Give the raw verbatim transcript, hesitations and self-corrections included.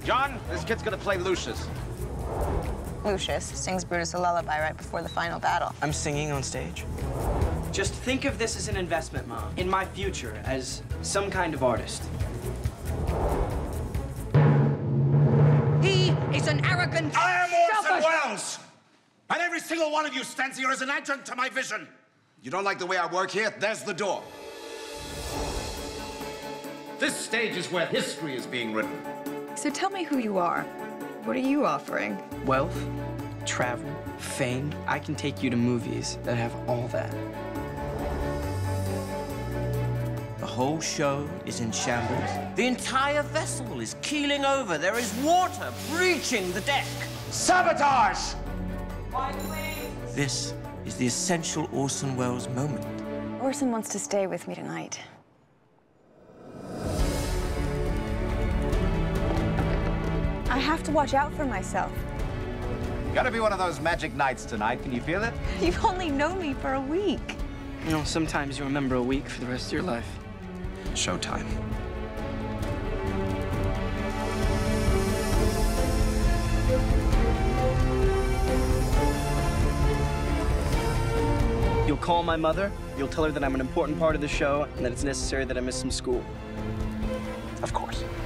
John, this kid's gonna play Lucius. Lucius sings Brutus a lullaby right before the final battle. I'm singing on stage. Just think of this as an investment, Mom, in my future as some kind of artist. He is an arrogant, I am Orson selfish... Welles! And every single one of you stands here as an adjunct to my vision. You don't like the way I work here? There's the door. This stage is where history is being written. So tell me who you are. What are you offering? Wealth, travel, fame. I can take you to movies that have all that. The whole show is in shambles. The entire vessel is keeling over. There is water breaching the deck. Sabotage! This is the essential Orson Welles moment. Orson wants to stay with me tonight. I have to watch out for myself. Gotta be one of those magic nights tonight. Can you feel it? You've only known me for a week. You know, sometimes you remember a week for the rest of your life. Showtime. You'll call my mother, you'll tell her that I'm an important part of the show and that it's necessary that I miss some school. Of course.